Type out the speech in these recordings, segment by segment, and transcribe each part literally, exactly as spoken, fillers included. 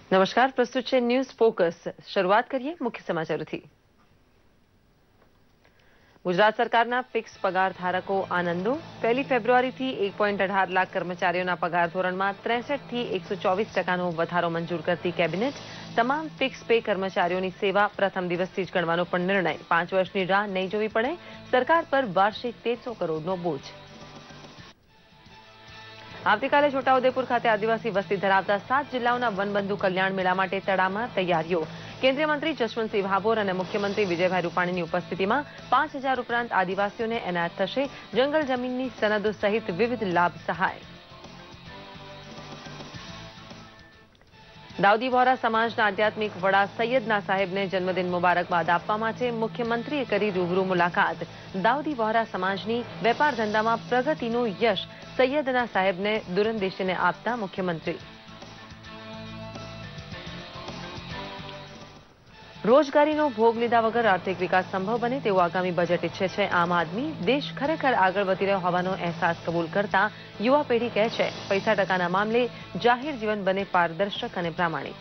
નમસ્કાર, પ્રસ્તુત છે ન્યૂઝ ફોકસ। શરૂઆત કરીએ મુખ્ય સમાચારોથી। ગુજરાત સરકારના ફિક્સ પગાર ધારકો આનંદો। પહેલી ફેબ્રુઆરીથી એક પોઈન્ટ અઢાર લાખ કર્મચારીઓના પગાર ધોરણમાં ત્રેસઠથી એકસો ચોવીસ ટકાનો વધારો મંજૂર કરતી કેબિનેટ। તમામ ફિક્સ પે કર્મચારીઓની સેવા પ્રથમ દિવસથી જ ગણવાનો પણ નિર્ણય। પાંચ વર્ષની રાહ નહીં જોવી પડે, સરકાર પર વાર્ષિક તેરસો કરોડનો બોજ। આવતીકાલે છોટાઉદેપુર ખાતે આદિવાસી વસ્તી ધરાવતા સાત જિલ્લાઓના વનબંધુ કલ્યાણ મેળા માટે તડામાર તૈયારીઓ। કેન્દ્રીય મંત્રી જશવંતસિંહ ભાભોર અને મુખ્યમંત્રી વિજયભાઈ રૂપાણીની ઉપસ્થિતિમાં પાંચ હજાર ઉપરાંત આદિવાસીઓને એનાયત થશે જંગલ જમીનની સનદો સહિત વિવિધ લાભ સહાય। દાઉદી વહોરા સમાજના આધ્યાત્મિક વડા સૈયદના સાહેબને જન્મદિન મુબારકબાદ આપવા માટે મુખ્યમંત્રીએ કરી રૂબરૂ મુલાકાત। દાઉદી વહોરા સમાજની વેપાર ધંધામાં પ્રગતિનો યશ સૈયદના સાહેબને દૂરંદેશીને આપતા મુખ્યમંત્રી। રોજગારીનો ભોગ લીધા વગર આર્થિક વિકાસ સંભવ બને તેવું આગામી બજેટ ઈચ્છે છે આમ આદમી। દેશ ખરેખર આગળ વધી રહ્યો હોવાનો અહેસાસ કબૂલ કરતા યુવા પેઢી કહે છે પૈસા ટકાના મામલે જાહેર જીવન બને પારદર્શક અને પ્રામાણિક।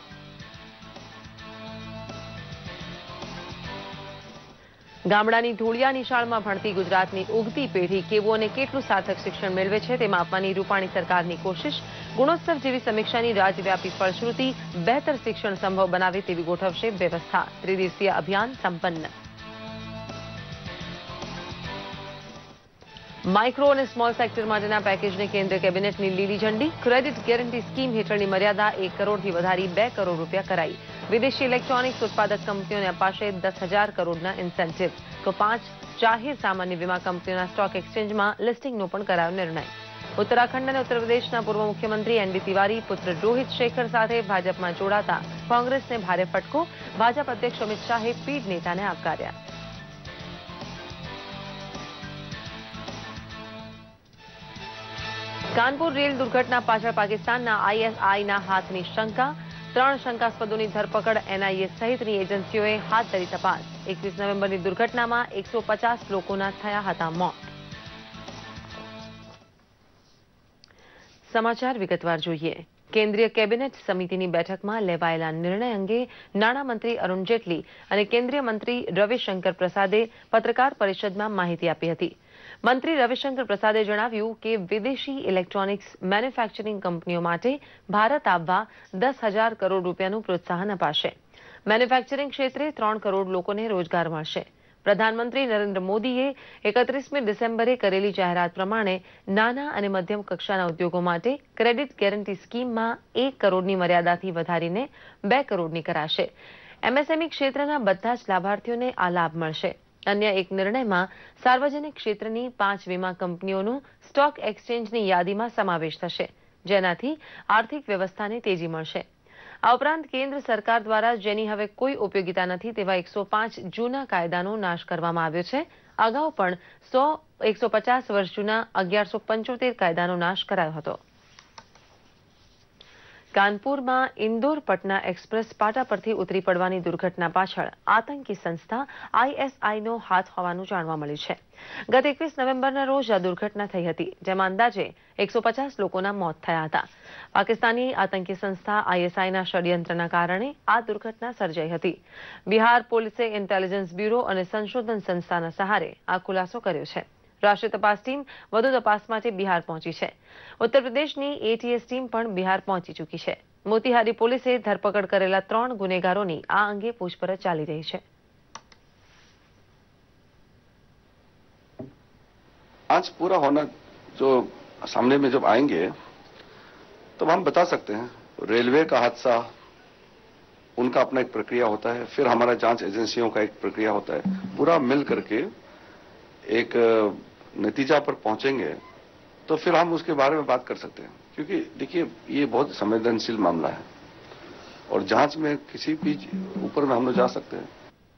ગામડાની ધૂળિયા નિશાળમાં ભણતી ગુજરાતની ઉગતી પેઢી કેવું અને કેટલું સાર્થક શિક્ષણ મેળવે છે તે માપવાની રૂપાણી સરકારની કોશિશ। ગુણોત્સવ જેવી સમીક્ષાની રાજ્યવ્યાપી ફળશ્રુતિ બહેતર શિક્ષણ સંભવ બનાવે તેવી ગોઠવશે વ્યવસ્થા। ત્રિદિવસીય અભિયાન સંપન્ન। માઇક્રો અને સ્મોલ સેક્ટર માટેના પેકેજને કેન્દ્ર કેબિનેટની લીલી ઝંડી। ક્રેડિટ ગેરંટી સ્કીમ હેઠળની મર્યાદા એક કરોડથી વધારી બે કરોડ રૂપિયા કરાઈ। વિદેશી ઇલેક્ટ્રોનિક્સ ઉત્પાદક કંપનીઓને અપાશે દસ હજાર કરોડના ઇન્સેન્ટિવ। તો પાંચ જાહેર સામાન્ય વીમા કંપનીઓના સ્ટોક એક્સચેન્જમાં લિસ્ટિંગનો પણ કરાયો નિર્ણય। ઉત્તરાખંડ અને ઉત્તર પ્રદેશના પૂર્વ મુખ્યમંત્રી એનડી તિવારી પુત્ર રોહિત શેખર સાથે ભાજપમાં જોડાતા કોંગ્રેસને ભારે ફટકો। ભાજપ અધ્યક્ષ અમિત શાહે પીડ નેતાને આવકાર્યા। કાનપુર રેલ દુર્ઘટના પાછળ પાકિસ્તાનના આઈએસઆઈના હાથની શંકા। ત્રણ શંકાસ્પદોની ધરપકડ એનઆઈએ સહિતની એજન્સીઓએ હાથ ધરી તપાસ। એકવીસ નવેમ્બરની દુર્ઘટનામાં એકસો પચાસ લોકોના થયા હતા મોત। સમાચાર વિગતવાર જોઈએ। કેન્દ્રીય કેબિનેટ સમિતિની બેઠકમાં લેવાયેલા નિર્ણય અંગે નાણામંત્રી અરુણ જેટલી અને કેન્દ્રીય મંત્રી રવિશંકર પ્રસાદે પત્રકાર પરિષદમાં માહિતી આપી હતી। મંત્રી રવિશંકર પ્રસાદે જણાવ્યું કે વિદેશી ઇલેક્ટ્રોનિક્સ મેન્યુફેક્ચરિંગ કંપનીઓ માટે ભારત આવવા દસ હજાર કરોડ રૂપિયાનું પ્રોત્સાહન અપાશે। મેન્યુફેક્ચરિંગ ક્ષેત્રે ત્રણ કરોડ લોકોને રોજગાર મળશે। પ્રધાનમંત્રી નરેન્દ્ર મોદીએ એકત્રીસમી ડિસેમ્બરે કરેલી જાહેરાત પ્રમાણે નાના અને મધ્યમ કક્ષાના ઉદ્યોગો માટે ક્રેડિટ ગેરંટી સ્કીમમાં એક કરોડની મર્યાદાથી વધારીને બે કરોડની કરાશે। એમએસએમઈ ક્ષેત્રના બધા જ લાભાર્થીઓને આ લાભ મળશે। અન્ય એક નિર્ણયમાં સાર્વજનિક ક્ષેત્રની પાંચ વીમા કંપનીઓનું સ્ટોક એક્સચેન્જની યાદીમાં સમાવેશ થશે, જેનાથી આર્થિક વ્યવસ્થાને તેજી મળશે। આ ઉપરાંત કેન્દ્ર સરકાર દ્વારા જેની હવે કોઈ ઉપયોગિતા નથી તેવા એકસો પાંચ જૂના કાયદાનો નાશ કરવામાં આવ્યો છે। અગાઉ પણ સો એકસો પચાસ વર્ષ જૂના અગિયારસો પંચોતેર કાયદાનો નાશ કરાયો હતો। કાનપુરમાં ઇન્દોર પટના એક્સપ્રેસ પાટા પરથી ઉતરી પડવાની દુર્ઘટના પાછળ આતંકી સંસ્થા આઈએસઆઈનો હાથ હોવાનું જાણવા મળ્યું છે। ગત એકવીસ નવેમ્બરના રોજ આ દુર્ઘટના થઈ હતી, જેમાં અંદાજે એકસો પચાસ લોકોના મોત થયા હતા। પાકિસ્તાની આતંકી સંસ્થા આઈએસઆઈના ષડયંત્રના કારણે આ દુર્ઘટના સર્જાઈ હતી। બિહાર પોલીસે ઇન્ટેલિજન્સ બ્યુરો અને સંશોધન સંસ્થાના સહારે આ ખુલાસો કર્યો છે। રાષ્ટ્રીય તપાસ ટીમ વધુ તપાસ માટે બિહાર પહોંચી છે। ઉત્તર પ્રદેશની એટીએસ ટીમ પણ બિહાર પહોંચી ચૂકી છે। મોતીહારી પોલીસે ધરપકડ કરેલા ત્રણ ગુનેગારોની આ અંગે પૂછપરછ ચાલી રહી છે। आज पूरा होना जो सामने में जब आएंगे तो हम बता सकते हैं। रेलवे का हादसा, उनका अपना एक प्रक्रिया होता है, फिर हमारा जांच एजेंसियों का एक प्रक्रिया होता है। पूरा मिल करके एक नतीजा पर पहुंचेंगे तो फिर हम उसके बारे में बात कर सकते हैं, क्योंकि देखिए ये बहुत संवेदनशील मामला है और जांच में किसी भी ऊपर में हम लोग जा सकते हैं।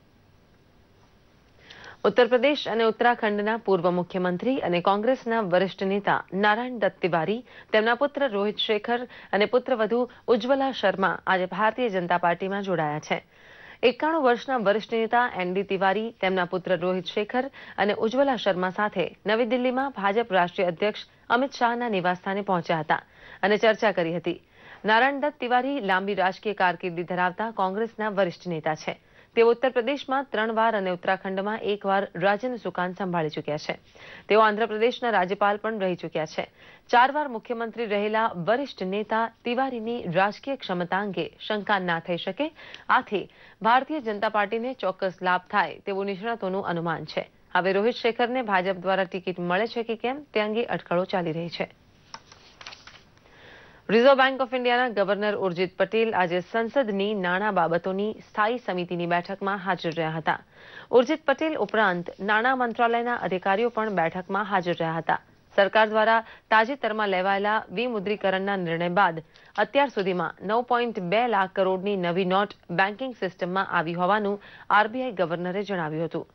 ઉત્તર પ્રદેશ અને ઉત્તરાખંડના પૂર્વ મુખ્યમંત્રી અને કોંગ્રેસના વરિષ્ઠ નેતા નારાયણ દત્ત તિવારી, તેમના પુત્ર રોહિત શેખર અને પુત્રવધુ ઉજ્જવલા શર્મા આજે ભારતીય જનતા પાર્ટીમાં જોડાયા છે। એકાણું વર્ષના વરિષ્ઠ નેતા એનડી તિવારી તેમના પુત્ર રોહિત શેખર અને ઉજ્જવલા શર્મા સાથે નવી દિલ્હીમાં ભાજપ રાષ્ટ્રીય અધ્યક્ષ અમિત શાહના નિવાસસ્થાને પહોંચ્યા હતા અને ચર્ચા કરી હતી। નારાયણ દત્ત તિવારી લાંબી રાજકીય કારકિર્દી ધરાવતા કોંગ્રેસના વરિષ્ઠ નેતા છે. તેઓ ઉત્તર પ્રદેશમાં ત્રણ વાર અને ઉત્તરાખંડમાં એક વાર રાજ્યનું સુકાન સંભાળી ચૂક્યા છે. તેઓ આંધ્રપ્રદેશના રાજ્યપાલ પણ રહી ચૂક્યા છે. ચાર વાર મુખ્યમંત્રી રહેલા વરિષ્ઠ નેતા તિવારીની રાજકીય ક્ષમતા અંગે શંકા ના થઈ શકે. આથી ભારતીય જનતા પાર્ટીને ચોક્કસ લાભ થાય તેવું નિષ્ણાતોનું અનુમાન છે. હવે રોહિત શેખરને ભાજપ દ્વારા ટિકિટ મળે છે કે કેમ તે અંગે અટકળો ચાલી રહી છે. રિઝર્વ બેંક ઓફ ઇન્ડિયાના ગવર્નર ઉર્જિત પટેલ આજે સંસદની નાણાં બાબતોની સ્થાયી સમિતિની બેઠકમાં હાજર રહ્યા હતા. ઉર્જિત પટેલ ઉપરાંત નાણાં મંત્રાલયના અધિકારીઓ પણ બેઠકમાં હાજર રહ્યા હતા. સરકાર દ્વારા તાજેતરમાં લેવાયેલા વિમુદ્રીકરણના નિર્ણય બાદ અત્યાર સુધીમાં નવ પોઈન્ટ બે લાખ કરોડની નવી નોટ બેન્કિંગ સિસ્ટમમાં આવી હોવાનું આરબીઆઈ ગવર્નરે જણાવ્યું હતું.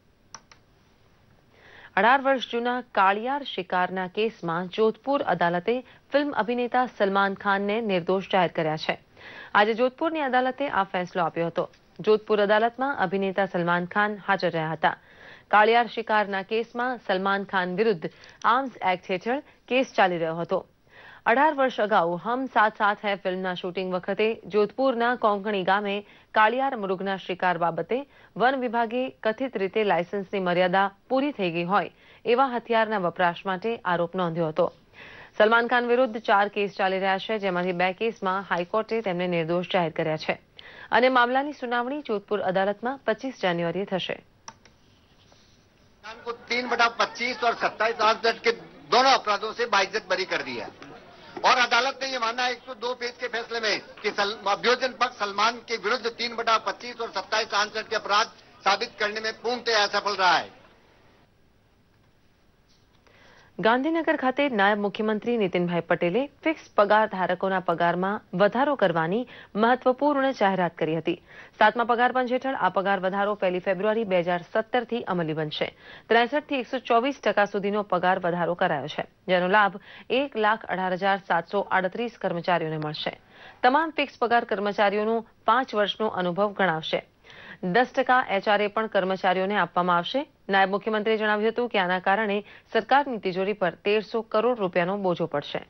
અઢાર વર્ષ જૂના કાળિયાર શિકારના કેસમાં જોધપુર અદાલતે ફિલ્મ અભિનેતા સલમાન ખાનને નિર્દોષ જાહેર કર્યા છે. આજે જોધપુરની અદાલતે આ ફેસલો આપ્યો હતો. જોધપુર અદાલતમાં અભિનેતા સલમાન ખાન હાજર રહ્યા હતા. કાળિયાર શિકારના કેસમાં સલમાન ખાન વિરુદ્ધ આર્મ્સ એક્ટ હેઠળ કેસ ચાલી રહ્યો હતો. અઢાર વર્ષ અગાઉ હમ સાથ સાથ હૈ ફિલ્મના શૂટિંગ વખતે જોધપુરના કોંકણી ગામે કાળિયાર મૃગના શિકાર બાબતે વન વિભાગે કથિત રીતે લાયસન્સની મર્યાદા પૂરી થઈ ગઈ હોય એવા હથિયારના વપરાશ માટે આરોપ નોંધ્યો હતો. સલમાન ખાન વિરુદ્ધ ચાર કેસ ચાલી રહ્યા છે, જેમાંથી બે કેસમાં હાઈકોર્ટે તેમને નિર્દોષ જાહેર કર્યા છે અને મામલાની સુનાવણી જોધપુર અદાલતમાં પચીસ જાન્યુઆરીએ થશે. तीन बटा पच्चीस और सत्ताईस आठ के दोनों अपराधों से बाइज्जत बरी कर दिया और अदालत ने ये माना है एक सौ दो पेज के फैसले में कि अभियोजन पक्ष सलमान के विरुद्ध तीन बटा पच्चीस और सत्ताईस आठ के अपराध साबित करने में पूर्णतः असफल रहा है. ગાંધીનગર ખાતે નાયબ મુખ્યમંત્રી નીતિનભાઈ પટેલે ફિક્સ પગાર ધારકોના પગારમાં વધારો કરવાની મહત્વપૂર્ણ જાહેરાત કરી હતી. સાતમા પગાર પંચ હેઠળ આ પગાર વધારો પહેલી ફેબ્રુઆરી બે હજાર સત્તરથી અમલી બનશે. ત્રેસઠથી એકસો ચોવીસ ટકા સુધીનો પગાર વધારો કરાયો છે, જેનો લાભ એક લાખ અઢાર હજાર સાતસો આડત્રીસ કર્મચારીઓને મળશે. તમામ ફિક્સ પગાર કર્મચારીઓનું પાંચ વર્ષનો અનુભવ ગણાવશે. દસ ટકા એચઆરએ પણ કર્મચારીઓને આપવામાં આવશે. નાયબ મુખ્યમંત્રીએ જણાવ્યું હતું કે આના કારણે સરકારની તિજોરી પર તેરસો કરોડ રૂપિયાનો બોજો પડશે.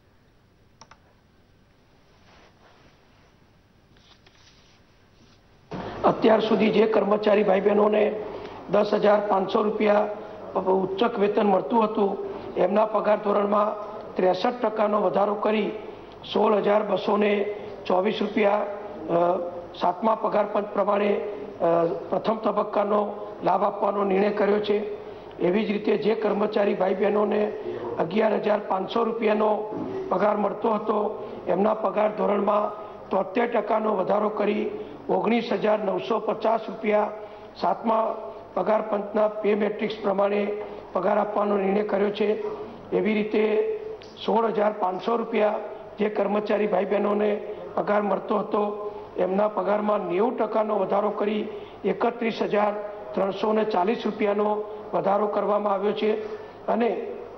અત્યાર સુધી જે કર્મચારી ભાઈ બહેનોને દસ હજાર પાંચસો રૂપિયા ઉચ્ચક વેતન મળતું હતું, એમના પગાર ધોરણમાં ત્રેસઠ ટકાનો વધારો કરી સોળ હજાર બસો ને ચોવીસ રૂપિયા સાતમા પગાર પંચ પ્રમાણે પ્રથમ તબક્કાનો લાભ આપવાનો નિર્ણય કર્યો છે. એવી જ રીતે જે કર્મચારી ભાઈ બહેનોને અગિયાર હજાર પાંચસો રૂપિયાનો પગાર મળતો હતો, એમના પગાર ધોરણમાં તોતેર ટકાનો વધારો કરી ઓગણીસ હજાર નવસો પચાસ રૂપિયા સાતમા પગાર પંચના પે મેટ્રિક્સ પ્રમાણે પગાર આપવાનો નિર્ણય કર્યો છે. એવી રીતે સોળ હજાર પાંચસો રૂપિયા જે કર્મચારી ભાઈ બહેનોને પગાર મળતો હતો, એમના પગારમાં નેવું ટકાનો વધારો કરી એકત્રીસ હજાર ત્રણસો ને ચાલીસ રૂપિયાનો વધારો કરવામાં આવ્યો છે. અને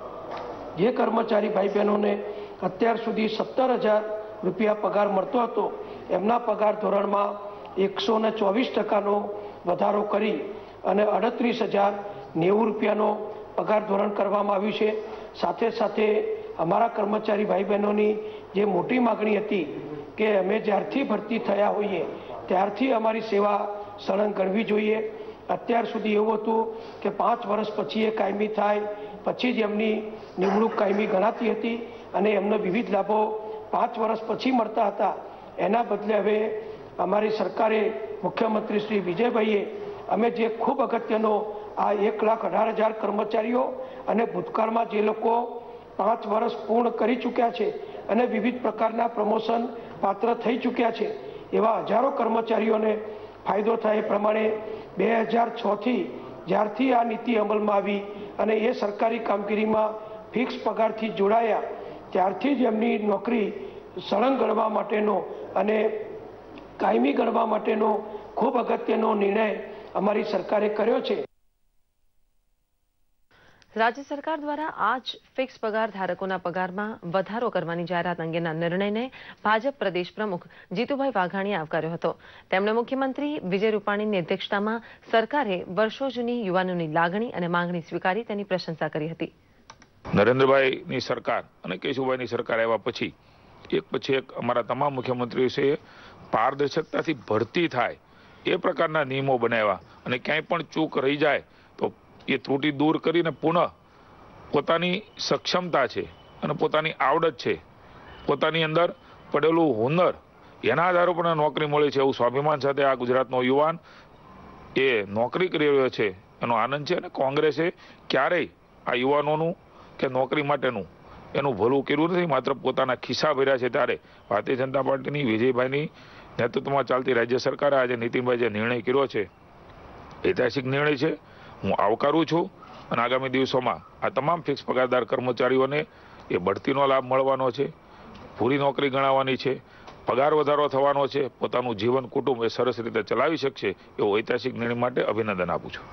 જે કર્મચારી ભાઈ બહેનોને અત્યાર સુધી સત્તર હજાર રૂપિયા પગાર મળતો હતો, એમના પગાર ધોરણમાં એકસો ને ચોવીસ ટકાનો વધારો કરી અને અડત્રીસ હજાર નેવું રૂપિયાનો પગાર ધોરણ કરવામાં આવ્યું છે. સાથે સાથે અમારા કર્મચારી ભાઈ બહેનોની જે મોટી માગણી હતી કે અમે જ્યારથી ભરતી થયા હોઈએ ત્યારથી અમારી સેવા સળંગ ગણવી જોઈએ. અત્યાર સુધી એવું હતું કે પાંચ વર્ષ પછી એ કાયમી થાય પછી જ એમની નિમણૂક કાયમી ગણાતી હતી અને એમને વિવિધ લાભો પાંચ વર્ષ પછી મળતા હતા. એના બદલે હવે અમારી સરકારે મુખ્યમંત્રી શ્રી વિજયભાઈએ અમે જે ખૂબ અગત્યનો આ એક લાખ અઢાર હજાર કર્મચારીઓ અને ભૂતકાળમાં જે લોકો પાંચ વર્ષ પૂર્ણ કરી ચૂક્યા છે અને વિવિધ પ્રકારના પ્રમોશન પાત્ર થઈ ચૂક્યા છે, એવા હજારો કર્મચારીઓને ફાયદો થાય એ પ્રમાણે બે હજાર છ થી જ્યારથી આ નીતિ અમલમાં આવી અને એ સરકારી કામગીરીમાં ફિક્સ પગારથી જોડાયા ત્યારથી જ એમની નોકરી સળંગ ગણવા માટેનો અને કાયમી ગણવા માટેનો ખૂબ અગત્યનો નિર્ણય અમારી સરકારે કર્યો છે. રાજ્ય સરકાર દ્વારા આજ ફિક્સ પગાર ધારકોના પગારમાં વધારો કરવાની જાહેરાત અંગેના નિર્ણયને ભાજપ પ્રદેશ પ્રમુખ જીતુભાઈ વાઘાણીએ આવકાર્યો હતો. તેમણે મુખ્યમંત્રી વિજય રૂપાણીની અધ્યક્ષતામાં સરકારે વર્ષો જૂની યુવાનોની લાગણી અને માંગણી સ્વીકારી તેની પ્રશંસા કરી હતી. નરેન્દ્રભાઈની સરકાર અને કેશુભાઈની સરકાર આવ્યા પછી એક પછી એક અમારા તમામ મુખ્યમંત્રીઓએ પારદર્શકતાથી ભરતી થાય એ પ્રકારના નિયમો બનાવ્યા અને ક્યાંય પણ ચૂક રહી જાય તો એ ત્રુટિ દૂર કરીને પુનઃ પોતાની સક્ષમતા છે અને પોતાની આવડત છે, પોતાની અંદર પડેલું હુનર, એના આધારે પણ નોકરી મળે છે એવું સ્વાભિમાન સાથે આ ગુજરાતનો યુવાન એ નોકરી કરી રહ્યો છે એનો આનંદ છે. અને કોંગ્રેસે ક્યારેય આ યુવાનોનું કે નોકરી માટેનું એનું ભલું કર્યું નથી, માત્ર પોતાના ખિસ્સા ભર્યા છે. ત્યારે ભારતીય જનતા પાર્ટીની વિજયભાઈની નેતૃત્વમાં ચાલતી રાજ્ય સરકારે આજે નીતિનભાઈ જે નિર્ણય કર્યો છે ઐતિહાસિક નિર્ણય છે, હું આવકારું છું. અને આગામી દિવસોમાં આ તમામ ફિક્સ પગારદાર કર્મચારીઓને એ બઢતીનો લાભ મળવાનો છે, પૂરી નોકરી ગણાવવાની છે, પગાર વધારો થવાનો છે, પોતાનું જીવન કુટુંબ એ સરસ રીતે ચલાવી શકશે એવો ઐતિહાસિક નિર્ણય માટે અભિનંદન આપું છું.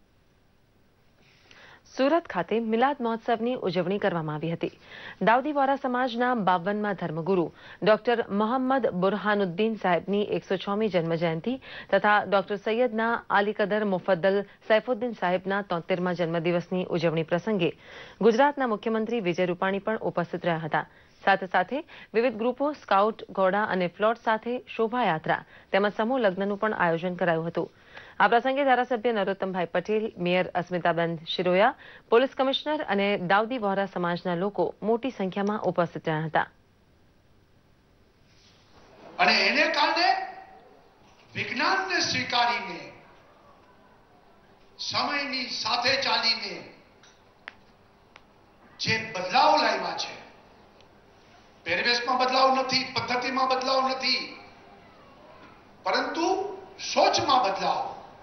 સુરત ખાતે મિલાદ મહોત્સવની ઉજવણી કરવામાં આવી હતી. દાઉદી વોરા સમાજના બાવનમાં ધર્મગુરુ ડોક્ટર મોહમ્મદ બુરહાનુદ્દીન સાહેબની એકસો છમી જન્મજયંતિ તથા ડોક્ટર સૈયદના આલીકદર મુફદ્દલ સૈફુદ્દીન સાહેબના તોતેરમા જન્મદિવસની ઉજવણી પ્રસંગે ગુજરાતના મુખ્યમંત્રી વિજય રૂપાણી પણ ઉપસ્થિત રહ્યા હતા. સાથે સાથે વિવિધ ગ્રુપો, સ્કાઉટ, ઘોડા અને ફ્લોટ સાથે શોભાયાત્રા તેમજ સમૂહ લગ્નનું પણ આયોજન કરાયું હતું. આ પ્રસંગે ધારાસભ્ય Narottambhai Patel, mayor Asmitaben Shiroya, police commissioner અને દાઉદી વોરા સમાજના લોકો મોટી સંખ્યામાં ઉપસ્થિત રહ્યા હતા. અને એને કારણે વિજ્ઞાનને સ્વીકારીને સમયની સાથે ચાલીને જે બદલાવ લાવ્યા છે, પહેરવેશમાં બદલાવ નથી, પદ્ધતિમાં બદલાવ નથી, પરંતુ સોચમાં બદલાવ.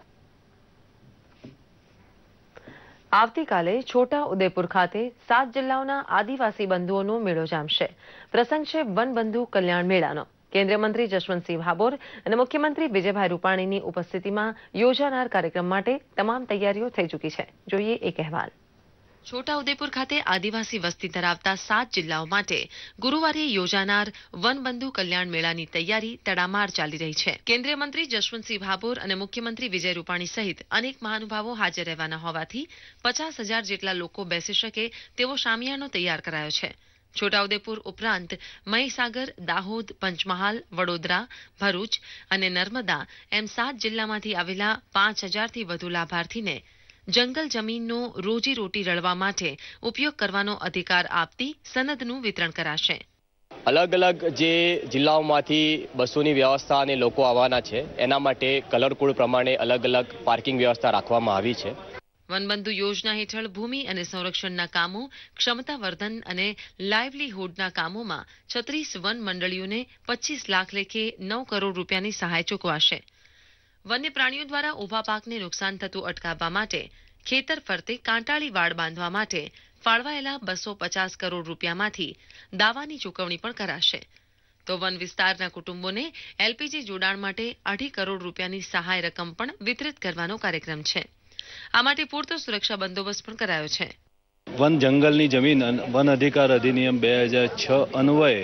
આવતીકાલે છોટા ઉદેપુર ખાતે સાત જિલ્લાઓના આદિવાસી બંધુઓનો મેળો જામશે. પ્રસંગ છે વનબંધુ કલ્યાણ મેળાનો. કેન્દ્રીય મંત્રી જશવંતસિંહ ભાભોર અને મુખ્યમંત્રી વિજયભાઈ રૂપાણીની ઉપસ્થિતિમાં યોજાનાર કાર્યક્રમ માટે તમામ તૈયારીઓ થઈ ચૂકી છે. જોઈએ એક અહેવાલ. છોટાઉદેપુર ખાતે આદિવાસી વસ્તી ધરાવતા સાત જિલ્લાઓ માટે ગુરુવારે યોજાનાર વનબંધુ કલ્યાણ મેળાની તૈયારી તડામાર ચાલી રહી છે. કેન્દ્રીય મંત્રી જશવંતસિંહ ભાભોર અને મુખ્યમંત્રી વિજય રૂપાણી સહિત અનેક મહાનુભાવો હાજર રહેવાના હોવાથી પચાસ હજાર જેટલા લોકો બેસી શકે તેવો શામિયાનો તૈયાર કરાયો છે. છોટાઉદેપુર ઉપરાંત મહીસાગર, દાહોદ, પંચમહાલ, વડોદરા, ભરૂચ અને નર્મદા એમ સાત જિલ્લામાંથી આવેલા પાંચ હજારથી વધુ લાભાર્થીને જંગલ જમીનનો રોજીરોટી રળવા માટે ઉપયોગ કરવાનો અધિકાર આપતી સનદનું વિતરણ કરાશે. અલગ અલગ જે જિલ્લાઓમાંથી બસોની વ્યવસ્થા અને લોકો આવવાના છે એના માટે કલર કોડ પ્રમાણે અલગ અલગ પાર્કિંગ વ્યવસ્થા રાખવામાં આવી છે. વનબંધુ યોજના હેઠળ ભૂમિ અને સંરક્ષણના કામો, ક્ષમતાવર્ધન અને લાઇવલીહુડના કામોમાં છત્રીસ વન મંડળીઓને પચીસ લાખ લેખે નવ કરોડ રૂપિયાની સહાય ચૂકવાશે. વન્ય પ્રાણીઓ દ્વારા ઊભા પાકને નુકસાન થતું અટકાવવા માટે ખેતર ફરતે કાંટાળી વાડ બાંધવા માટે ફાળવાયેલા બસો પચાસ કરોડ રૂપિયામાંથી દાવાની ચૂકવણી પણ કરાશે. તો વન વિસ્તારના કુટુંબોને એલપીજી જોડાણ માટે અઢી કરોડ રૂપિયાની સહાય રકમ પણ વિતરિત કરવાનો કાર્યક્રમ છે. આ માટે પૂરતો સુરક્ષા બંદોબસ્ત પણ કરાયો છે. વન જંગલની જમીન વન અધિકાર અધિનિયમ બે હજાર છ અન્વયે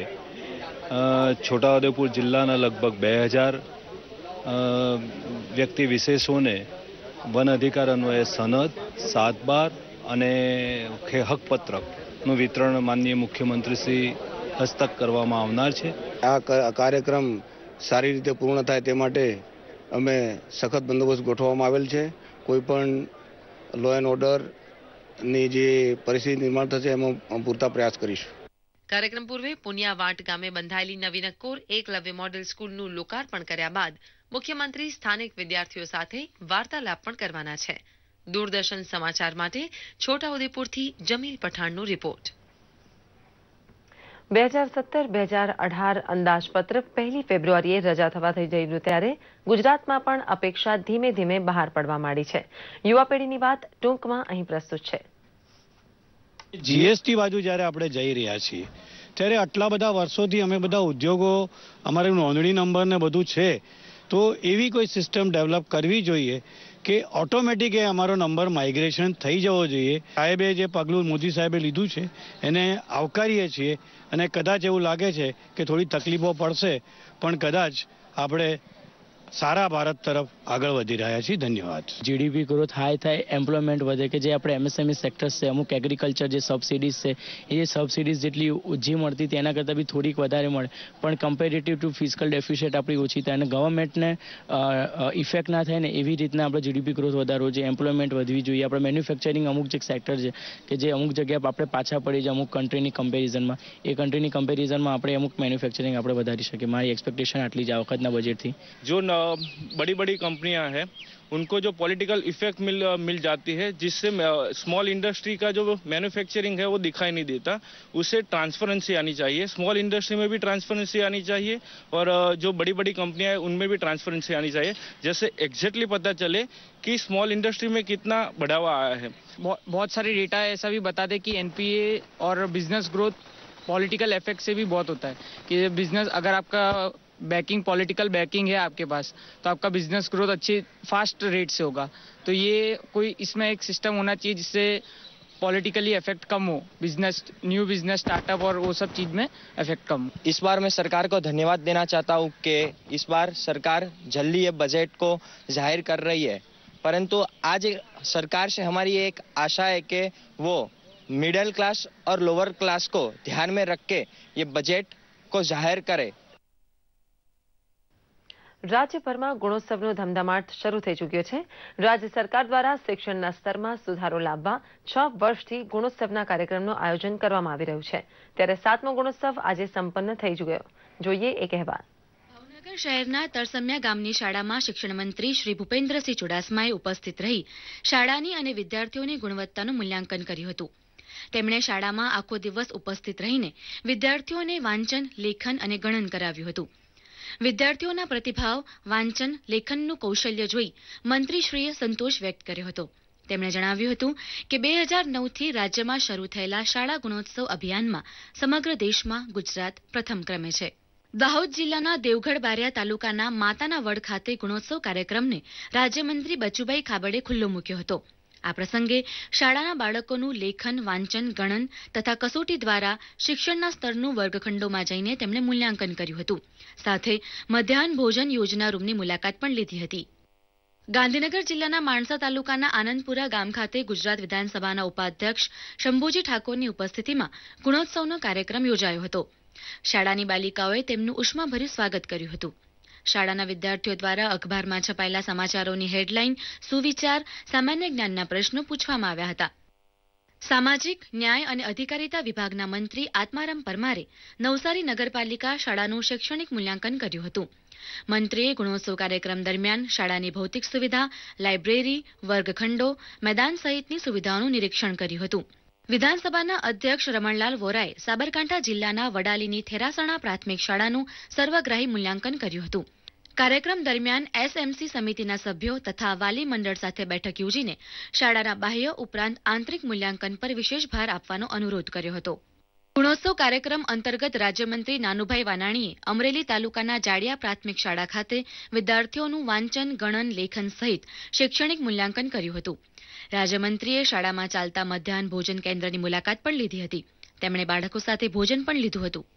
છોટાઉદેપુર જિલ્લાના લગભગ બે હજાર વ્યક્તિ વિશેષોને વન અધિકાર અન્વયે સનદ, સાત બાર અને હકપત્રકનું વિતરણ માનનીય મુખ્યમંત્રી શ્રી હસ્તક કરવામાં આવનાર છે. આ કાર્યક્રમ સારી રીતે પૂર્ણ થાય તે માટે અમે સખત બંદોબસ્ત ગોઠવવામાં આવેલ છે. કોઈ પણ લો એન્ડ ઓર્ડરની જે પરિસ્થિતિ નિર્માણ થશે એમાં પૂરતા પ્રયાસ કરીશું. કાર્યક્રમ પૂર્વે પુનિયાવાટ ગામે બંધાયેલી નવી નક્કોર એકલવ્ય મોડેલ સ્કૂલનું લોકાર્પણ કર્યા બાદ મુખ્યમંત્રી સ્થાનિક વિદ્યાર્થીઓ સાથે વાર્તાલાપ પણ કરવાના છે. દૂરદર્શન સમાચાર માટે છોટાઉદેપુરથી જમીલ પઠાણનો રિપોર્ટ. બે હજાર સત્તર બે હજાર અઢાર અંદાજપત્ર પહેલી ફેબ્રુઆરીએ રજા થવા થઈ જઈ ત્યારે ગુજરાતમાં પણ અપેક્ષા ધીમે ધીમે બહાર પડવા માંડી છે. યુવા પેઢીની વાત ટૂંકમાં અહીં પ્રસ્તુત છે. જીએસટી બાજુ જ્યારે આપણે જઈ રહ્યા છીએ ત્યારે આટલા બધા વર્ષોથી અમે બધા ઉદ્યોગો અમારે નોંધણી નંબર ને બધું છે, તો એવી કોઈ સિસ્ટમ ડેવલપ કરવી જોઈએ કે ઓટોમેટિક એ અમારો નંબર માઇગ્રેશન થઈ જવો જોઈએ. સાહેબે જે પગલું મોદી સાહેબે લીધું છે એને આવકારીએ છીએ અને કદાચ એવું લાગે છે કે થોડી તકલીફો પડશે, પણ કદાચ આપણે સારા ભારત તરફ આગળ વધી રહ્યા છીએ. ધન્યવાદ. જીડીપી ગ્રોથ હાઈ થાય, એમ્પ્લોયમેન્ટ વધે, કે જે આપણે એમએસએમઈ સેક્ટર્સ છે, અમુક એગ્રીકલ્ચર જે સબસિડીઝ છે, એ સબસિડીઝ જેટલી ઓછી મળતી તેના કરતાં બી થોડીક વધારે મળે, પણ કમ્પેરેટિવ ટુ ફિસ્કલ ડેફિસિટ આપણી ઓછી થાય અને ગવર્મેન્ટને ઇફેક્ટ ના થાય ને એવી રીતના આપણે જીડીપી ગ્રોથ વધારવો જોઈએ, એમ્પ્લોયમેન્ટ વધવી જોઈએ. આપણે મેન્યુફેક્ચરિંગ અમુક જે સેક્ટર છે કે જે અમુક જગ્યાએ આપણે પાછા પડી જાય અમુક કન્ટ્રીની કમ્પેરિઝનમાં, એ કન્ટ્રીની કમ્પેરિઝનમાં આપણે અમુક મેન્યુફેક્ચરિંગ આપણે વધારી શકીએ. મારી એક્સપેક્ટેશન આટલી જ આ વખતના બજેટથી. जो बड़ी बड़ी कंपनियां हैं उनको जो पॉलिटिकल इफेक्ट मिल मिल जाती है, जिससे स्मॉल इंडस्ट्री का जो मैन्युफैक्चरिंग है वो दिखाई नहीं देता, उससे ट्रांसपेरेंसी आनी चाहिए. स्मॉल इंडस्ट्री में भी ट्रांसपेरेंसी आनी चाहिए और जो बड़ी बड़ी कंपनियां हैं उनमें भी ट्रांसपेरेंसी आनी चाहिए, जैसे एग्जैक्टली पता चले कि स्मॉल इंडस्ट्री में कितना बढ़ावा आया है. बहुत सारे डेटा ऐसा भी बता दे कि एनपीए और बिजनेस ग्रोथ पॉलिटिकल इफेक्ट से भी बहुत होता है कि बिजनेस अगर आपका बैकिंग पॉलिटिकल बैकिंग है आपके पास तो आपका बिजनेस ग्रोथ अच्छी फास्ट रेट से होगा. तो ये कोई इसमें एक सिस्टम होना चाहिए जिससे पॉलिटिकली इफेक्ट कम हो, बिजनेस न्यू बिजनेस स्टार्टअप और वो सब चीज में इफेक्ट कम हो. इस बार मैं सरकार को धन्यवाद देना चाहता हूँ कि इस बार सरकार जल्दी ये बजट को जाहिर कर रही है, परंतु आज सरकार से हमारी एक आशा है कि वो मिडिल क्लास और लोअर क्लास को ध्यान में रख के ये बजट को जाहिर करे. રાજ્યભરમાં ગુણોત્સવનો ધમધમાટ શરૂ થઈ ચૂક્યો છે. રાજ્ય સરકાર દ્વારા શિક્ષણના સ્તરમાં સુધારો લાવવા છ વર્ષથી ગુણોત્સવના કાર્યક્રમનું આયોજન કરવામાં આવી રહ્યું છે, ત્યારે સાતમો ગુણોત્સવ આજે સંપન્ન થઈ ગયો. જોઈએ એક અહેવાલ. ભાવનગર શહેરના તરસમિયા ગામની શાળામાં શિક્ષણ મંત્રી શ્રી ભૂપેન્દ્રસિંહ ચુડાસમાએ ઉપસ્થિત રહી શાળાની અને વિદ્યાર્થીઓની ગુણવત્તાનું મૂલ્યાંકન કર્યું હતું. તેમણે શાળામાં આખો દિવસ ઉપસ્થિત રહીને વિદ્યાર્થીઓને વાંચન, લેખન અને ગણન કરાવ્યું હતું. વિદ્યાર્થીઓના પ્રતિભાવ, વાંચન, લેખનનું કૌશલ્ય જોઈ મંત્રીશ્રીએ સંતોષ વ્યક્ત કર્યો હતો. તેમણે જણાવ્યું હતું કે બે હજાર નવથી રાજ્યમાં શરૂ થયેલા શાળા ગુણોત્સવ અભિયાનમાં સમગ્ર દેશમાં ગુજરાત પ્રથમ ક્રમે છે. દાહોદ જિલ્લાના દેવગઢ બારિયા તાલુકાના માતાના વડ ખાતે ગુણોત્સવ કાર્યક્રમને રાજ્યમંત્રી બચુભાઈ ખાબડે ખુલ્લો મૂક્યો હતો. આ પ્રસંગે શાળાના બાળકોનું લેખન, વાંચન, ગણન તથા કસોટી દ્વારા શિક્ષણના સ્તરનું વર્ગખંડોમાં જઈને તેમણે મૂલ્યાંકન કર્યું હતું. સાથે મધ્યાહન ભોજન યોજના રૂમની મુલાકાત પણ લીધી હતી. ગાંધીનગર જિલ્લાના માણસા તાલુકાના આનંદપુરા ગામ ખાતે ગુજરાત વિધાનસભાના ઉપાધ્યક્ષ શંભુજી ઠાકોરની ઉપસ્થિતિમાં ગુણોત્સવનો કાર્યક્રમ યોજાયો હતો. શાળાની બાલિકાઓએ તેમનું ઉષ્માભર્યું સ્વાગત કર્યું હતું. શાળાના વિદ્યાર્થીઓ દ્વારા અખબારમાં છપાયેલા સમાચારોની હેડલાઇન, સુવિચાર, સામાન્ય જ્ઞાનના પ્રશ્નો પૂછવામાં આવ્યા હતા. સામાજિક ન્યાય અને અધિકારીતા વિભાગના મંત્રી આત્મારામ પરમારે નવસારી નગરપાલિકા શાળાનું શૈક્ષણિક મૂલ્યાંકન કર્યું હતું. મંત્રીએ ગુણોત્સવ કાર્યક્રમ દરમિયાન શાળાની ભૌતિક સુવિધા, લાઇબ્રેરી, વર્ગખંડો, મેદાન સહિતની સુવિધાઓનું નિરીક્ષણ કર્યું હતું. વિધાનસભાના અધ્યક્ષ રમણલાલ વોરાએ સાબરકાંઠા જિલ્લાના વડાલીની થેરાસણા પ્રાથમિક શાળાનું સર્વગ્રાહી મૂલ્યાંકન કર્યું હતું. કાર્યક્રમ દરમિયાન એસએમસી સમિતિના સભ્યો તથા વાલી મંડળ સાથે બેઠક યોજીને શાળાના બાહ્ય ઉપરાંત આંતરિક મૂલ્યાંકન પર વિશેષ ભાર આપવાનો અનુરોધ કર્યો હતો. ગુણોત્સવ કાર્યક્રમ અંતર્ગત રાજ્યમંત્રી નાનુભાઈ વાનાણીએ અમરેલી તાલુકાના જાડિયા પ્રાથમિક શાળા ખાતે વિદ્યાર્થીઓનું વાંચન, ગણન, લેખન સહિત શૈક્ષણિક મૂલ્યાંકન કર્યું હતું. રાજ્યમંત્રીએ શાળામાં ચાલતા મધ્યાહન ભોજન કેન્દ્રની મુલાકાત પણ લીધી હતી. તેમણે બાળકો સાથે ભોજન પણ લીધું હતું.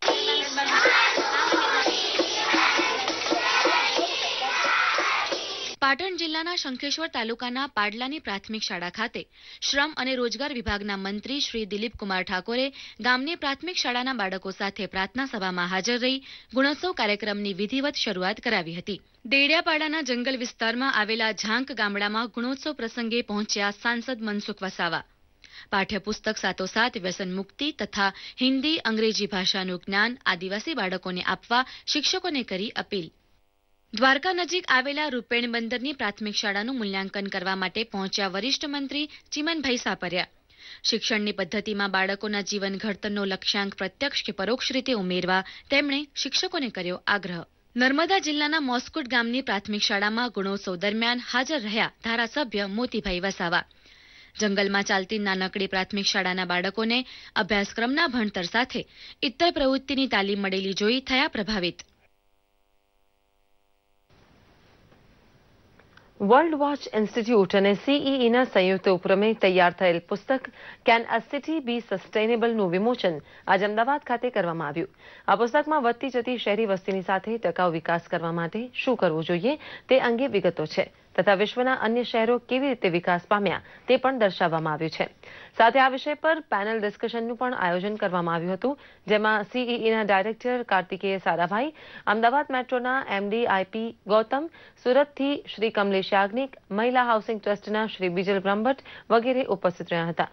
પાટણ જિલ્લાના શંખેશ્વર તાલુકાના પાડલાની પ્રાથમિક શાળા ખાતે શ્રમ અને રોજગાર વિભાગના મંત્રી શ્રી દિલીપકુમાર ઠાકોરે ગામની પ્રાથમિક શાળાના બાળકો સાથે પ્રાર્થના સભામાં હાજર રહી ગુણોત્સવ કાર્યક્રમની વિધિવત શરૂઆત કરાવી હતી. દેડિયાપાડાના જંગલ વિસ્તારમાં આવેલા ઝાંક ગામડામાં ગુણોત્સવ પ્રસંગે પહોંચ્યા સાંસદ મનસુખ વસાવા. પાઠ્યપુસ્તક સાથોસાથ વ્યસન મુક્તિ તથા હિન્દી, અંગ્રેજી ભાષાનું જ્ઞાન આદિવાસી બાળકોને આપવા શિક્ષકોને કરી અપીલ. દ્વારકા નજીક આવેલા રૂપેણ બંદરની પ્રાથમિક શાળાનું મૂલ્યાંકન કરવા માટે પહોંચ્યા વરિષ્ઠ મંત્રી ચીમનભાઈ સાપરિયા. શિક્ષણની પદ્ધતિમાં બાળકોના જીવન ઘડતરનો લક્ષ્યાંક પ્રત્યક્ષ કે પરોક્ષ રીતે ઉમેરવા તેમણે શિક્ષકોને કર્યો આગ્રહ. નર્મદા જિલ્લાના મોસ્કુટ ગામની પ્રાથમિક શાળામાં ગુણોત્સવ દરમિયાન હાજર રહ્યા ધારાસભ્ય મોતીભાઈ વસાવા. જંગલમાં ચાલતી નાનકડી પ્રાથમિક શાળાના બાળકોને અભ્યાસક્રમના ભણતર સાથે ઇત્તર પ્રવૃત્તિની તાલીમ મળેલી જોઈ થયા પ્રભાવિત. વર્લ્ડ વોચ ઇન્સ્ટિટ્યૂટ અને સીઈઈના સંયુક્ત ઉપક્રમે તૈયાર થયેલ પુસ્તક કેન અ સિટી બી સસ્ટેનેબલનું વિમોચન આજે અમદાવાદ ખાતે કરવામાં આવ્યું. આ પુસ્તકમાં વધતી જતી શહેરી વસ્તીની સાથે ટકાઉ વિકાસ કરવા માટે શું કરવું જોઈએ તે અંગે વિગતો છે તથા વિશ્વના અન્ય શહેરો કેવી રીતે વિકાસ પામ્યા તે પણ દર્શાવવામાં આવ્યું છે. સાથે આ વિષય પર પેનલ ડિસ્કશનનું પણ આયોજન કરવામાં આવ્યું હતું, જેમાં સીઈઈના ડાયરેક્ટર કાર્તિકેય સારાભાઈ, અમદાવાદ મેટ્રોના એમડી આઈપી ગૌતમ, સુરતથી શ્રી કમલેશ યાજ્ઞિક, મહિલા હાઉસિંગ ટ્રસ્ટના શ્રી બીજલ બ્રહ્મભટ્ટ વગેરે ઉપસ્થિત રહ્યા હતા.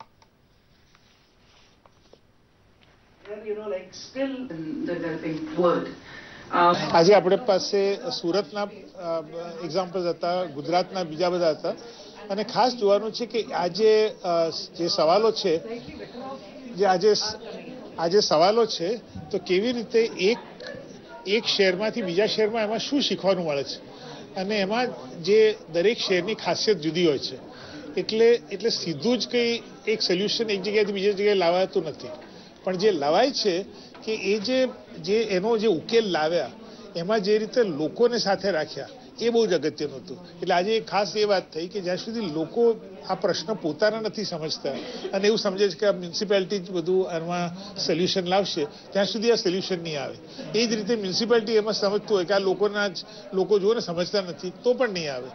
આજે આપણે પાસે સુરતના એક્ઝામ્પલ્સ હતા, ગુજરાતના બીજા બધા હતા, અને ખાસ જોવાનું છે કે આજે જે સવાલો છે જે આજે આજે સવાલો છે તો કેવી રીતે એક એક શહેરમાંથી બીજા શહેરમાં એમાં શું શીખવાનું મળે છે, અને એમાં જે દરેક શહેરની ખાસિયત જુદી હોય છે. એટલે એટલે સીધું જ કંઈ એક સોલ્યુશન એક જગ્યાએથી બીજી જગ્યાએ લાવાતું નથી, પણ જે લાવાય છે કે એ જે જે એનો જે ઉકેલ લાવ્યા એમાં જે રીતે લોકોને સાથે રાખ્યા એ બહુ જ અગત્યનું હતું. એટલે આજે ખાસ એ વાત થઈ કે જ્યાં સુધી લોકો આ પ્રશ્ન પોતાના નથી સમજતા અને એવું સમજે છે કે આ મ્યુનિસિપાલિટી જ બધું આમાં સોલ્યુશન લાવશે, ત્યાં સુધી આ સોલ્યુશન નહીં આવે. એ જ રીતે મ્યુનિસિપાલિટી એમાં સમજતું હોય કે આ લોકોના જ લોકો જો ને સમજતા નથી તો પણ નહીં આવે.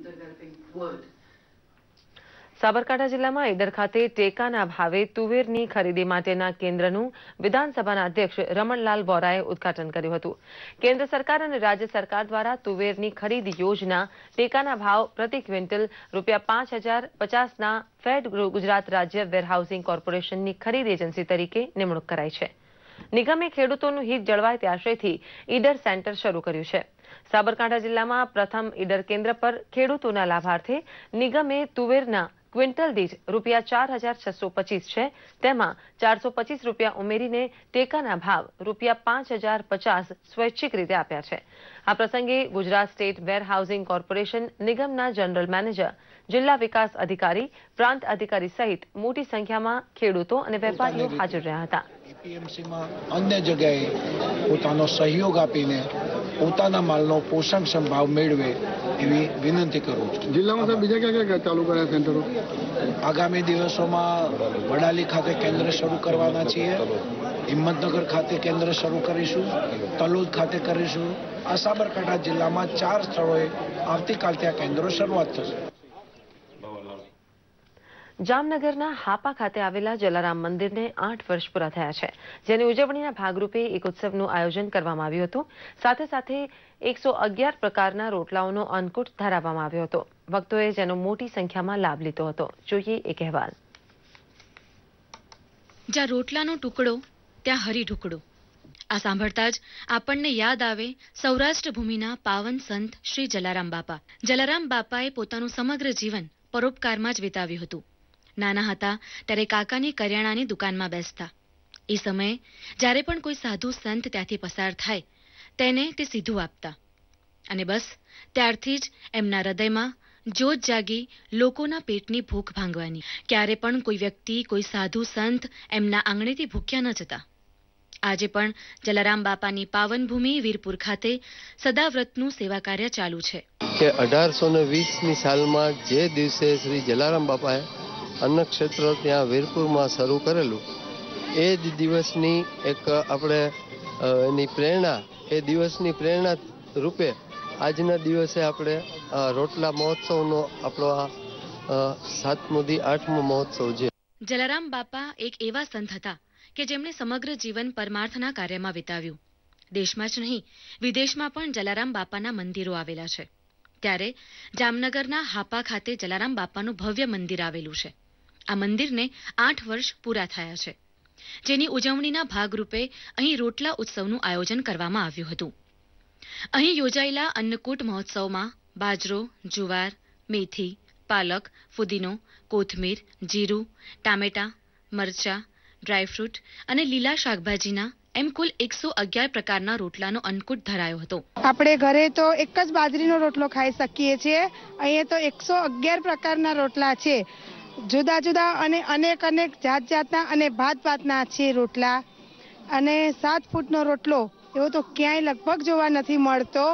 સાબરકાંઠા જિલ્લામાં ઈડર ખાતે ટેકાના ભાવે તુવેરની ખરીદી માટેના કેન્દ્રનું વિધાનસભાના અધ્યક્ષ રમણલાલ વોરાએ ઉદઘાટન કર્યું હતું. કેન્દ્ર સરકાર અને રાજ્ય સરકાર દ્વારા તુવેરની ખરીદ યોજના ટેકાના ભાવ પ્રતિ ક્વિન્ટલ રૂપિયા પાંચ હજાર પચાસના ફેડ ગુજરાત રાજ્ય વેરહાઉસિંગ કોર્પોરેશનની ખરીદ એજન્સી તરીકે નિમણૂક કરાઈ છે. નિગમે ખેડૂતોનું હિત જળવાય તે આશયથી ઈડર સેન્ટર શરૂ કર્યું છે. સાબરકાંઠા જિલ્લામાં પ્રથમ ઈડર કેન્દ્ર પર ખેડૂતોના લાભાર્થે નિગમે તુવેરના ક્વિન્ટલ દીઠ રૂપિયા ચાર હજાર છસો પચીસ છે, તેમાં ચારસો પચીસ રૂપિયા ઉમેરીને ટેકાના ભાવ રૂપિયા પાંચ હજાર પચાસ સ્વૈચ્છિક રીતે આપ્યા છે. આ પ્રસંગે Gujarat state warehousing corporation નિગમના જનરલ મેનેજર, જિલ્લા વિકાસ અધિકારી, પ્રાંત અધિકારી સહિત મોટી સંખ્યામાં ખેડૂતો અને વેપારીઓ હાજર રહ્યા હતા. એપીએમસીમાં અન્ય જગ્યાએ પોતાનો સહયોગ આપીને પોતાના માલનો પોષણક્ષમ ભાવ મેળવે એવી વિનંતી કરું છું. જિલ્લામાં બીજા ક્યાં ક્યાં ચાલુ કર્યા સેન્ટરો? આગામી દિવસોમાં વડાલી ખાતે કેન્દ્ર શરૂ કરવાના છીએ, હિંમતનગર ખાતે કેન્દ્ર શરૂ કરીશું, તલોદ ખાતે કરીશું. આ સાબરકાંઠા જિલ્લામાં ચાર સ્થળોએ આવતીકાલથી આ કેન્દ્રો શરૂઆત થશે. જામનગરના હાપા ખાતે આવેલા જલારામ મંદિરને આઠ વર્ષ પૂરા થયા છે, જેની ઉજવણીના ભાગરૂપે એક ઉત્સવનું આયોજન કરવામાં આવ્યું હતું. સાથે સાથે એકસો અગિયાર પ્રકારના રોટલાઓનો અન્નકૂટ ધરાવવામાં આવ્યો હતો. ભક્તોએ જેનો મોટી સંખ્યામાં લાભ લીધો હતો. જોઈએ એક અહેવાલ. જ્યાં રોટલાનો ટુકડો ત્યાં હરી ઢુકડો. આ સાંભળતા જ આપણને યાદ આવે સૌરાષ્ટ્ર ભૂમિના પાવન સંત શ્રી જલારામ બાપા. જલારામ બાપાએ પોતાનું સમગ્ર જીવન પરોપકારમાં જ વિતાવ્યું હતું. નાના હતા ત્યારે કાકાની કરિયાણાની દુકાનમાં બેસતા. એ સમયે જ્યારે પણ કોઈ સાધુ સંત ત્યાંથી પસાર થાય તેને તે સીધું આપતા, અને બસ ત્યારથી જ એમના હૃદયમાં જોત જાગી લોકોના પેટની ભૂખ ભાંગવાની. ક્યારે પણ કોઈ વ્યક્તિ, કોઈ સાધુ સંત એમના આંગણેથી ભૂખ્યા ન જતા. આજે પણ જલારામ બાપાની પાવન ભૂમિ વીરપુર ખાતે સદાવ્રતનું સેવા કાર્ય ચાલુ છે. કે અઢારસો ને વીસની સાલમાં જે દિવસે શ્રી જલારામ બાપાએ અન્ન ક્ષેત્ર ત્યાં વીરપુરમાં શરૂ કરેલું, એ જ દિવસની એક આપણે એની પ્રેરણા, એ દિવસની પ્રેરણા રૂપે આજના દિવસે આપણે રોટલા મહોત્સવનો આપણો આ સાતમો થી આઠમો મહોત્સવ છે. જલારામ બાપા એક એવા સંત હતા કે જેમણે સમગ્ર જીવન પરમાર્થના કાર્યમાં વિતાવ્યું. દેશમાં જ નહીં, વિદેશમાં પણ જલારામ બાપાના મંદિરો આવેલા છે. ત્યારે જામનગરના હાપા ખાતે જલારામ બાપાનું ભવ્ય મંદિર આવેલું છે. આ મંદિરને આઠ વર્ષ પૂરા થયા છે, જેની ઉજવણીના ભાગરૂપે અહીં રોટલા ઉત્સવનું આયોજન કરવામાં આવ્યું હતું. અહીં યોજાયેલા અન્નકૂટ મહોત્સવમાં બાજરો, જુવાર, મેથી, પાલક, ફુદીનો, કોથમીર, જીરું, ટામેટા, મરચા, ડ્રાયફ્રૂટ અને લીલા શાકભાજીના એમ કુલ એકસો અગિયાર પ્રકારના રોટલાનો અન્નકૂટ ધરાયો હતો. આપણે ઘરે તો એક જ બાજરીનો રોટલો ખાઈ શકીએ છીએ, અહીંયા તો એકસો અગિયાર પ્રકારના રોટલા છે. જુદા જુદા અને અનેક અનેક જાત જાતના અને ભાત ભાતના છે રોટલા. અને સાત ફૂટનો રોટલો એવો તો ક્યાંય લગભગ જોવા નથી મળતો.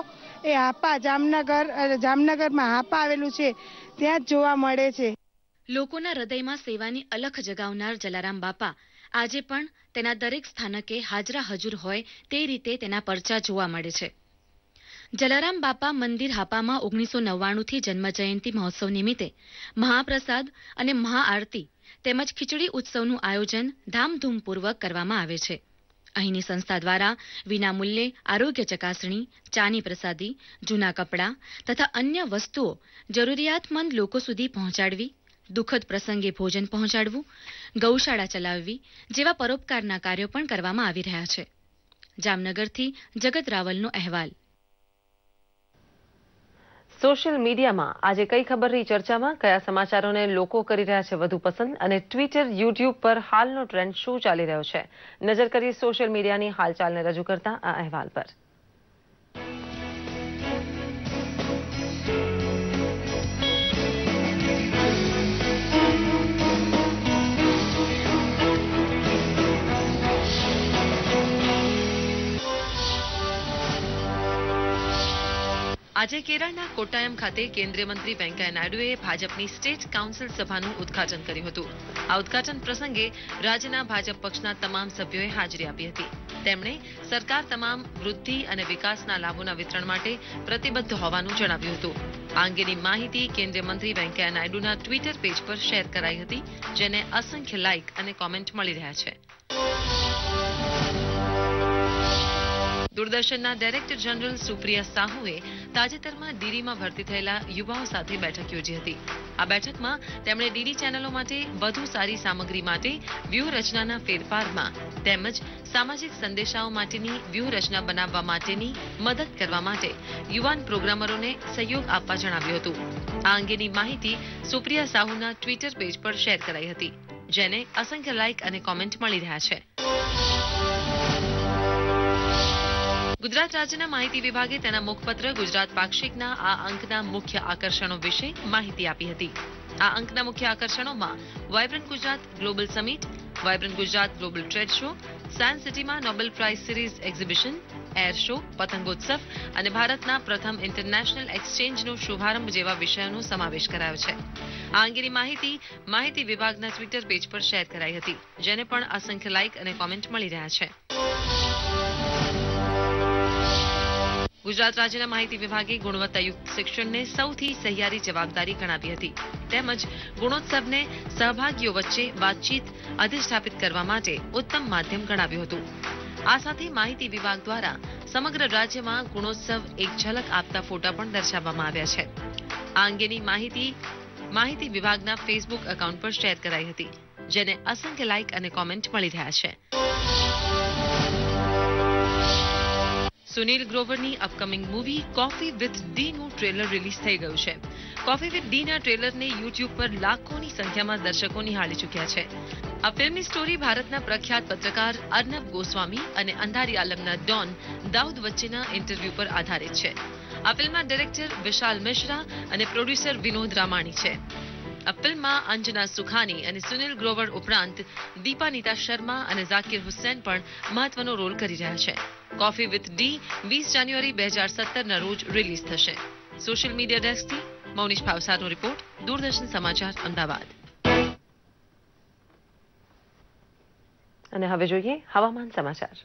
એ હાપા જામનગર જામનગરમાં હાપા આવેલું છે ત્યાં જ જોવા મળે છે. લોકોના હૃદયમાં સેવાની અલખ જગાવનાર જલારામ બાપા આજે પણ તેના દરેક સ્થાનકે હાજરા હજુર હોય તે રીતે તેના પરચા જોવા મળે છે. જલારામ બાપા મંદિર હાપામાં ઓગણીસો નવ્વાણું થી જન્મ જયંતિ મહોત્સવ નિમિત્તે મહાપ્રસાદ અને મહાઆરતી તેમજ ખીચડી ઉત્સવનું આયોજન ધામધૂમપૂર્વક કરવામાં આવે છે. અહીંની સંસ્થા દ્વારા વિનામૂલ્યે આરોગ્ય ચકાસણી, ચાની પ્રસાદી, જૂના કપડાં તથા અન્ય વસ્તુઓ જરૂરિયાતમંદ લોકો સુધી પહોંચાડવી, દુઃખદ પ્રસંગે ભોજન પહોંચાડવું, ગૌશાળા ચલાવવી જેવા પરોપકારના કાર્યો પણ કરવામાં આવી રહ્યા છે. જામનગરથી જગત રાવલનો અહેવાલ. સોશિયલ મીડિયામાં આજે કઈ ખબરની ચર્ચામાં, કયા સમાચારોને લોકો કરી રહ્યા છે વધુ પસંદ અને ટ્વિટર, યુટ્યુબ પર હાલનો ટ્રેન્ડ શું ચાલી રહ્યો છે, નજર કરીએ સોશિયલ મીડિયાની હાલચાલને રજૂ કરતા આ અહેવાલ પર. આજે કેરળના કોટ્ટાયમ ખાતે કેન્દ્રીય મંત્રી વેંકૈયા નાયડુએ ભાજપની સ્ટેટ કાઉન્સિલ સભાનું ઉદ્ઘાટન કર્યું હતું. આ ઉદ્ઘાટન પ્રસંગે રાજ્યના ભાજપ પક્ષના તમામ સભ્યોએ હાજરી આપી હતી. તેમણે સરકાર તમામ વૃદ્ધિ અને વિકાસના લાભોના વિતરણ માટે પ્રતિબદ્ધ હોવાનું જણાવ્યું હતું. આ અંગેની માહિતી કેન્દ્રીય મંત્રી વેંકૈયા નાયડુના ટ્વિટર પેજ પર શેર કરાઈ હતી, જેને અસંખ્ય લાઇક અને કોમેન્ટ મળી રહ્યા છે. દૂરદર્શનના ડાયરેક્ટર જનરલ સુપ્રિયા સાહુએ તાજેતરમાં ડીડીમાં ભરતી થયેલા યુવાઓ સાથે બેઠક યોજી હતી. આ બેઠકમાં તેમણે ડીડી ચેનલો માટે વધુ સારી સામગ્રી માટે વ્યૂહરચનાના ફેરફારમાં તેમજ સામાજિક સંદેશાઓ માટેની વ્યૂહરચના બનાવવા માટેની મદદ કરવા માટે યુવાન પ્રોગ્રામરોને સહયોગ આપવા જણાવ્યું હતું. આ અંગેની માહિતી સુપ્રિયા સાહુના ટ્વિટર પેજ પર શેર કરાઈ હતી, જેને અસંખ્ય લાઇક અને કોમેન્ટ મળી રહ્યા છે. ગુજરાત રાજ્યના માહિતી વિભાગે તેના મુખપત્ર ગુજરાત પાક્ષિકના આ અંકના મુખ્ય આકર્ષણો વિશે માહિતી આપી હતી. આ અંકના મુખ્ય આકર્ષણોમાં vibrant Gujarat global summit, vibrant Gujarat global trade show, science સિટીમાં Nobel prize series exhibition, air show, પતંગોત્સવ અને ભારતના પ્રથમ ઇન્ટરનેશનલ એક્સચેન્જનો શુભારંભ જેવા વિષયોનો સમાવેશ કરાયો છે. આ અંગેની માહિતી માહિતી વિભાગના ટ્વિટર પેજ પર શેર કરાઈ હતી, જેને પણ અસંખ્ય લાઇક અને કોમેન્ટ મળી રહ્યા છે. ગુજરાત રાજ્યના માહિતી વિભાગે ગુણવત્તાયુક્ત શિક્ષણને સૌથી સહિયારી જવાબદારી ગણાવી હતી, તેમજ ગુણોત્સવને સહભાગીઓ વચ્ચે વાતચીત અધિષ્ઠાપિત કરવા માટે ઉત્તમ માધ્યમ ગણાવ્યું હતું. આ સાથે માહિતી વિભાગ દ્વારા સમગ્ર રાજ્યમાં ગુણોત્સવ એક ઝલક આપતા ફોટા પણ દર્શાવવામાં આવ્યા છે. આ અંગેની માહિતી માહિતી વિભાગના ફેસબુક એકાઉન્ટ પર શેર કરાઈ હતી, જેને અસંખ્ય લાઇક અને કોમેન્ટ મળી રહ્યા છે. સુનિલ ગ્રોવરની upcoming movie coffee with D નું ટ્રેલર રિલીઝ થઈ ગયું છે. કોફી વિથ ડી ના ટ્રેલરને યુટ્યુબ પર લાખોની સંખ્યામાં દર્શકો નિહાળી ચૂક્યા છે. આ ફિલ્મની સ્ટોરી ભારતના પ્રખ્યાત પત્રકાર અર્નબ ગોસ્વામી અને અંધારી આલમના ડોન દાઉદ વચ્ચેના ઇન્ટરવ્યૂ પર આધારિત છે. આ ફિલ્મના ડાયરેક્ટર વિશાલ મિશ્રા અને પ્રોડ્યુસર વિનોદ રામાણી છે. આ ફિલ્મમાં અંજના સુખાની અને સુનિલ ગ્રોવર ઉપરાંત દીપાનીતા શર્મા અને ઝાકિર હુસૈન પણ મહત્વનો રોલ કરી રહ્યા છે. કોફી વિથ ડી વીસ જાન્યુઆરી બે હજાર સત્તરના રોજ રિલીઝ થશે. સોશિયલ મીડિયા ડેસ્કથી મૌનિશ ભાવસારનો રિપોર્ટ, દૂરદર્શન સમાચાર, અમદાવાદ. અને હવે જોઈએ હવામાન સમાચાર.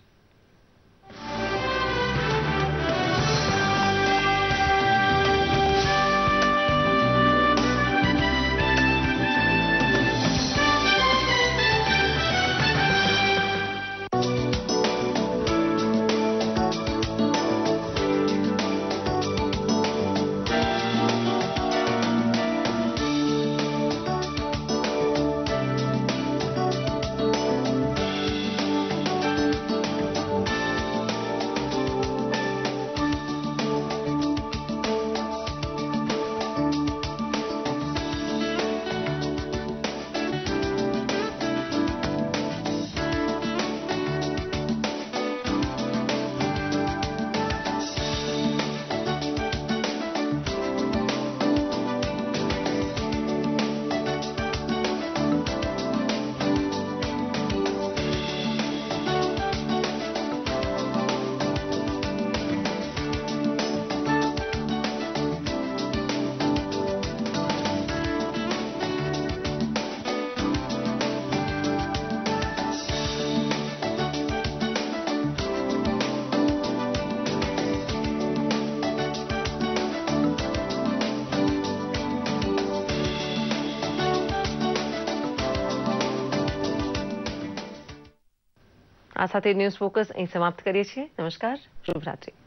આ સાથે ન્યૂઝ ફોકસ અહીં સમાપ્ત કરીએ છીએ. નમસ્કાર, શુભરાત્રી.